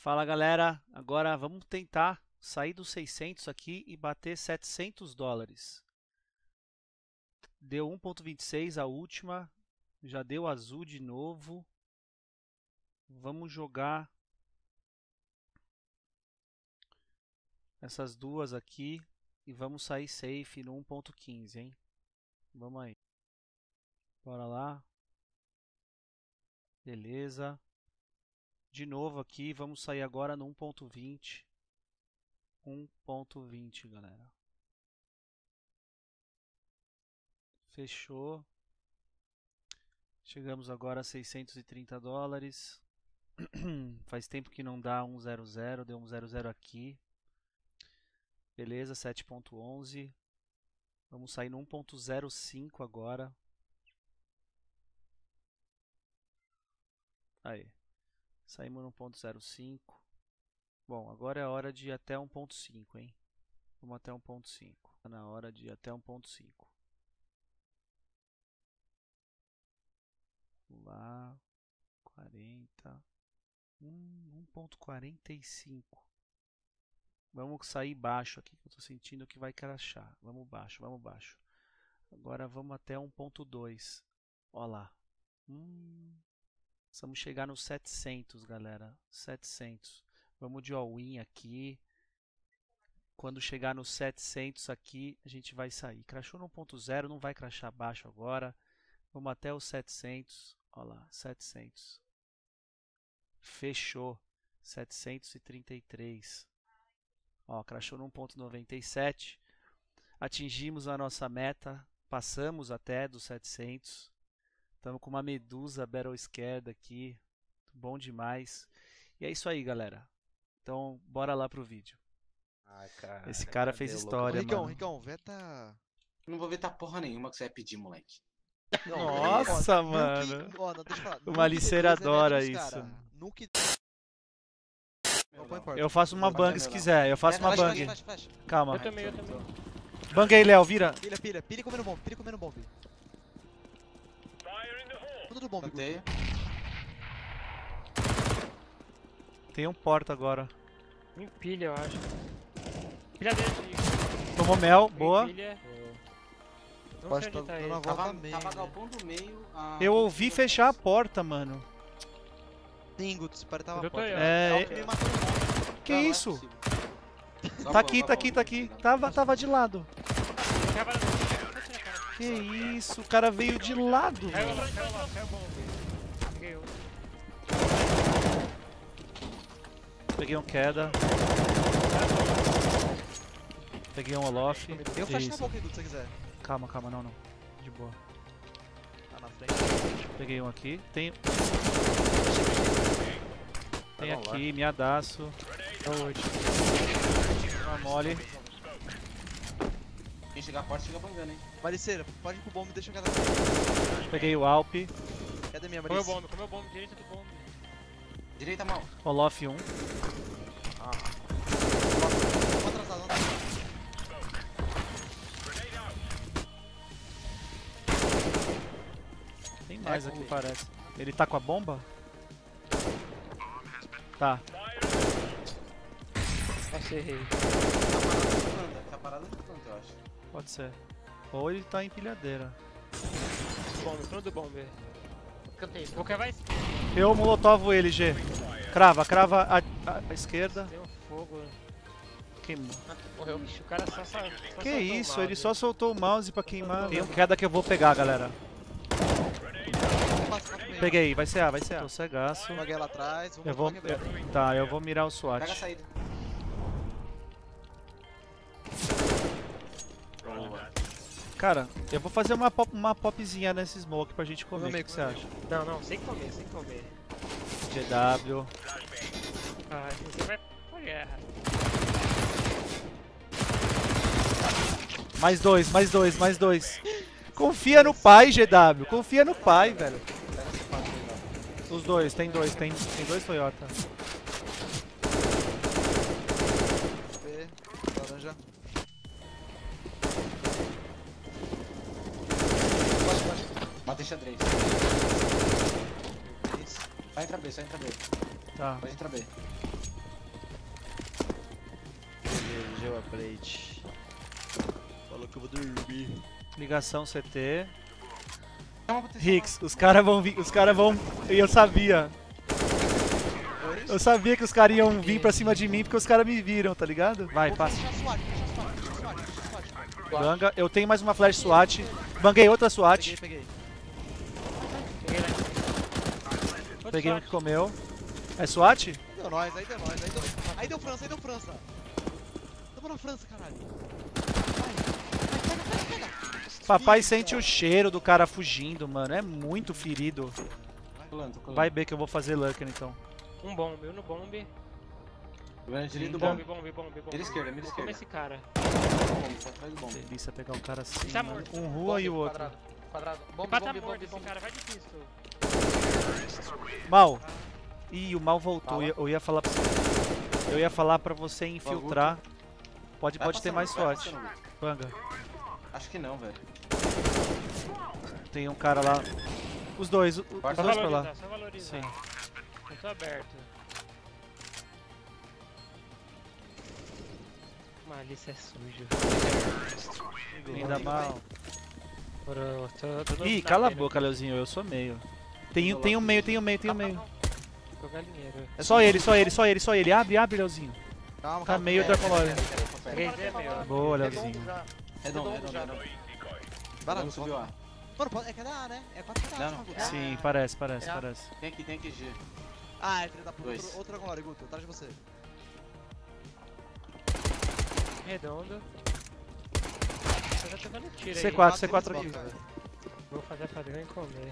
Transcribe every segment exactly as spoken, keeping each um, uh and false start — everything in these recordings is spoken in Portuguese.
Fala galera, agora vamos tentar sair dos seiscentos aqui e bater setecentos dólares. Deu um ponto vinte e seis a última, já deu azul de novo. Vamos jogar essas duas aqui e vamos sair safe no um ponto quinze, hein? Vamos aí. Bora lá. Beleza. De novo aqui, vamos sair agora no um ponto vinte. um ponto vinte, galera. Fechou. Chegamos agora a seiscentos e trinta dólares. Faz tempo que não dá um zero zero, deu um zero zero aqui. Beleza, sete ponto onze. Vamos sair no um ponto zero cinco agora. Aí. Saímos no um ponto zero cinco. Bom, agora é a hora de ir até um ponto cinco, hein? Vamos até um ponto cinco. Está na hora de ir até um ponto cinco. Lá, quarenta. Hum, um ponto quarenta e cinco. Vamos sair baixo aqui, que eu estou sentindo que vai crashar. Vamos baixo, vamos baixo. Agora vamos até um ponto dois. Olha lá. Hum, vamos chegar nos setecentos, galera. setecentos. Vamos de all-in aqui. Quando chegar nos setecentos aqui, a gente vai sair. Crashou no um ponto zero, não vai crashar baixo agora. Vamos até os setecentos. Olha lá, setecentos. Fechou. setecentos e trinta e três. Ó, crashou no um ponto noventa e sete. Atingimos a nossa meta. Passamos até dos setecentos. Estamos com uma Medusa Battle Scared aqui. Bom demais. E é isso aí, galera. Então, bora lá pro vídeo. Ai, cara, esse cara fez história, Ricão, mano. Ricão, veta... Não vou vetar porra nenhuma que você vai pedir, moleque. Não, Nossa, não, mano. Nuke- ó, não, deixa eu falar. O Nuke Maliceiro depois adora remete nos isso. cara. Nuke... Não, põe porta. Eu faço uma Não, bang não, se não. quiser. Eu faço uma Flash, bang. flash, flash, flash. Calma. Eu também, eu também. Bang aí, Léo. Vira. Pilha, pilha, pilha comendo bomb, pilha comendo bomb. Tudo do bomb. Plantei. Tem um porta agora. Me pilha, eu acho. Pilha dele, Tomou mel. me Boa. pilha. Não Pode sei tá onde tá dando ele. a volta Tava, meio. tava né? galpão do meio. A... Eu ouvi fechar a porta, mano. Bingo, esse pare tava Eu tô porta. aí, ó. É, Alto me matou no bomb. Que Não, não é isso? possível. Tá aqui, tá aqui, tá aqui. Tava, tava de lado. Cavalo, pode tirar, cara. Que isso? O cara veio de lado, Caiu velho. lá, caiu lá, caiu bom. Peguei outro. Peguei um queda. Peguei um Olof. Eu flash na Isso. boca, Edu, se você quiser. Calma, calma, não, não. De boa. Tá na frente. Peguei um aqui. Tem, tem Tá bom, aqui, miadaço. Uma mole. Quem chegar a porta chega bangando, hein? Maliceira, pode ir pro bomb e deixa o cara... Peguei o Alp. Cadê minha Comeu Maliceira? bomb, comeu bomb, direita do bomb. Direita mal. Olof um. Vamos atrasar, não atrasar. Tem mais É, aqui, com- parece. Ele tá com a bomba? Tá. Nossa, errei. Tá parado no canto, eu acho. Pode ser. Ou ele tá em pilhadeira. Bomb, tudo do bomb. Cantei. Qualquer vai. Eu molotovo ele, G. Crava, crava a, a- a esquerda. Tem um fogo. Queimou. Morreu. Ixi, o cara só saiu. Que isso? Ele só soltou o mouse pra queimar. Tem um queda que eu vou pegar, galera. Passa, passa pro meio. Peguei, vai ser A, vai ser A. Tô cegaço. Paguei lá atrás, vamos Eu vou. quebrar. eu- tá, eu vou mirar o SWAT. Pega a saída. Cara, eu vou fazer uma, pop, uma popzinha nesse smoke pra gente comer. O que, que você acha? Não, não, sem comer, sem comer. G W. Ah, você vai pra guerra. Mais dois, mais dois, mais dois. Confia no pai, G W. Confia no pai, velho. Pega essa parte aí, Os dois, tem dois, tem, tem dois Toyota. B, laranja. Pode, pode. Matei xadrez. Isso. Vai entrar B, só entra B. Tá. Pode entrar B. Deu a plate. Falou que eu vou dormir. Ligação C T. Chama pra atenção. Rix, os caras vão vir. Os caras vão. E eu sabia. Eu sabia que os caras iam vir pra cima de mim porque os caras me viram, tá ligado? Vai, Vou passa. fechar SWAT, fechar SWAT, fechar SWAT, fechar SWAT. Banga. Eu tenho mais uma flash SWAT. Banguei outra SWAT. Peguei, peguei. Peguei lá em cima. Outro Peguei um shot. que comeu. É SWAT? Aí deu nós, aí deu nós, aí deu... Aí deu França, aí deu França. Tamo na França, caralho. Vai, vai, pega, pega, pega. Papai Isso, sente cara. o cheiro do cara fugindo, mano. É muito ferido. Tô colando, tô colando. Vai B que eu vou fazer Lurker então. Um bomb, eu no bomb. Vendo direito do Bomb, bomb. bomb, bomb, bomb. Mira esquerda, mira Vou comer esquerda. esse cara. Bomb, tá atrás do bomb. Delícia pegar o cara assim. Tá mano. morto. Um rua e o outro. Quadrado. Quadrado. Bomb, Pata bomb, morto bomb, esse bomb. cara, vai de pistol. Mal. Ih, o mal voltou. Fala. Eu ia, eu ia falar pra você. Eu ia falar pra você infiltrar. Pode, Vai pode ter passando, mais vai SWAT. passando. Banga. Acho que não, velho. Tem um cara lá. Os dois, o- os Só dois Só pra valorizar, lá. só valorizar. Sim. Eu tô aberto. Malícia é sujo. Ainda mal. Bro, tô, tô no- Ih, na cala a beira. boca, Leozinho. Eu sou meio. Tem, tem um meio, tem um meio, tem um meio. Tô galinheiro. É só ele, só ele, só ele, só ele. Abre, abre, Leozinho. Calma, Tá calma. meio É, Dracolore. Peguei Z, meu. Boa, Redondo Leozinho. já. Redondo, Redondo redondo, já. redondo. Vai lá, Redondo subiu A. Mano, pode- é que é da A, né? É quatro Não, pedaços, não. bagulho. Sim, parece, parece, É. parece. Tem aqui, tem aqui G. Ah, é filho da puta. Dois. Outro, outro Dragonlord, Guto. Atrás de você. Redondo. Eu já tô dando tiro C aí. quatro, C quatro aqui. Desbloca, velho. Vou fazer padrão e comer.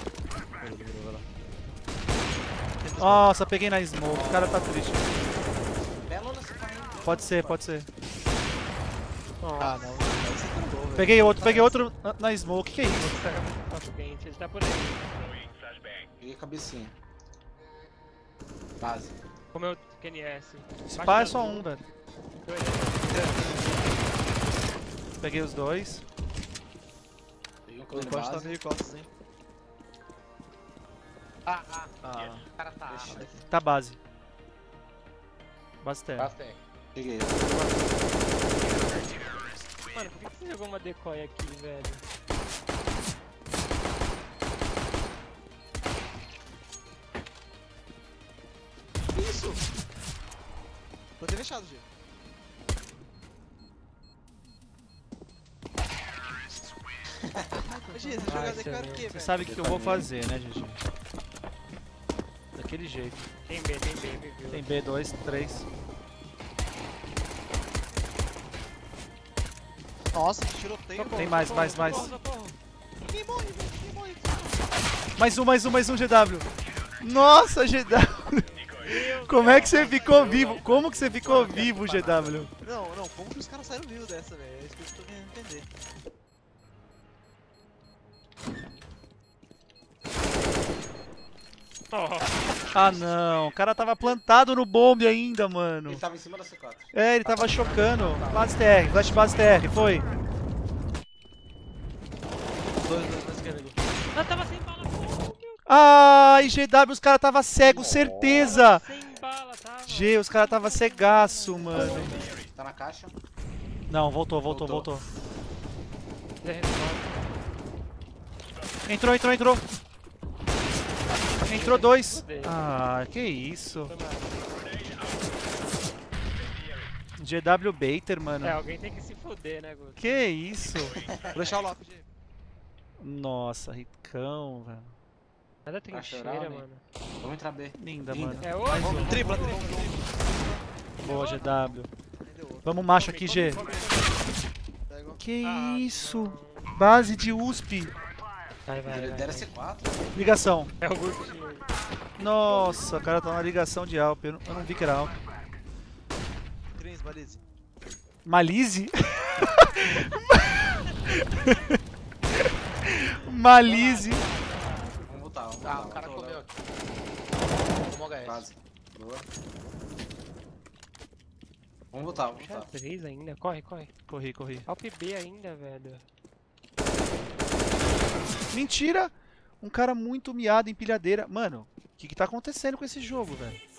Nossa, peguei na smoke. O cara tá triste. Belo nessa carrinha. Pode ser, pode ser. Ah, não. Aí você trombou, velho. Peguei outro, peguei outro na- na smoke. Que isso? Nossa, quente, ele tá por aí. Peguei a cabecinha. Base. Comeu Q N S. Esse pá é só um, velho. Dois. Peguei os dois. Peguei um O clone Costa tá base. meio costas, hein. Ah, ah. Ah, O cara tá. Deixa. Tá base. Base terra. Bastante. Peguei. Mano, por que você jogou uma decoy aqui, velho? que isso? Tô ter fechado, G. Ô, G, você joga Ai, Decoy era o quê, Você velho? sabe o que eu vou fazer, né, G G? Daquele jeito. Tem B, tem B, me viu. Tem B, dois, três. Nossa, que tiroteio. Socorro, Tem mais, socorro, mais, mais. socorro, socorro. Quem morre, velho? Quem morre? Mais um, mais um, mais um G W. Nossa, G W. Meu Como é que você Deus, ficou meu vivo? Deus. Como que você ficou vivo, G W? Não, não, como que os caras saíram vivos dessa, velho? É isso que eu tô querendo entender. Oh, Ah, não. O cara tava plantado no bombe ainda, mano. Ele tava em cima da C quatro. É, ele tava chocando. Base T R, flash base T R, foi. Dois, dois na esquerda, Guto. eu tava sem bala, pô, meu. Ai, G W, os caras tava cego, certeza. Sem bala, tava. G, os caras tava cegaço, mano. Tá na caixa. Não, voltou, voltou, Voltou. voltou. Zé respawn. Entrou, entrou, entrou. Entrou dois. Fudeu. Ah, que isso. Foi mal. G W Baiter, mano. É, alguém tem que se fuder, né, Guto? Que isso? Vou deixar o lock, G. Nossa, ricão, velho. Nada Pra trincheira, chorar, né? mano. Vamos entrar B. Linda, Linda. mano. É hoje? Tripla, tripla, tripla. Boa, G W. Aí deu outro. Vamos macho aqui, G. Pega o- Que Ah, isso? não. Base de U S P. Vai, vai, Ele vai. dera C quatro. Ligação. É o Guto. Nossa, o cara tá na ligação de Alp. Eu não, eu não vi que era Alp. Crins, Malice. Malize? Malize. Vamos voltar, vamos voltar. Ah, o cara voltou, comeu Léo. aqui. Tomou H S. Quase. Boa. Vamos voltar, vamos voltar. Xadrez ainda. Corre, corre. Corri, corri. Alp B ainda, velho. Mentira! Um cara muito miado, empilhadeira. Mano, o que que tá acontecendo com esse jogo, velho?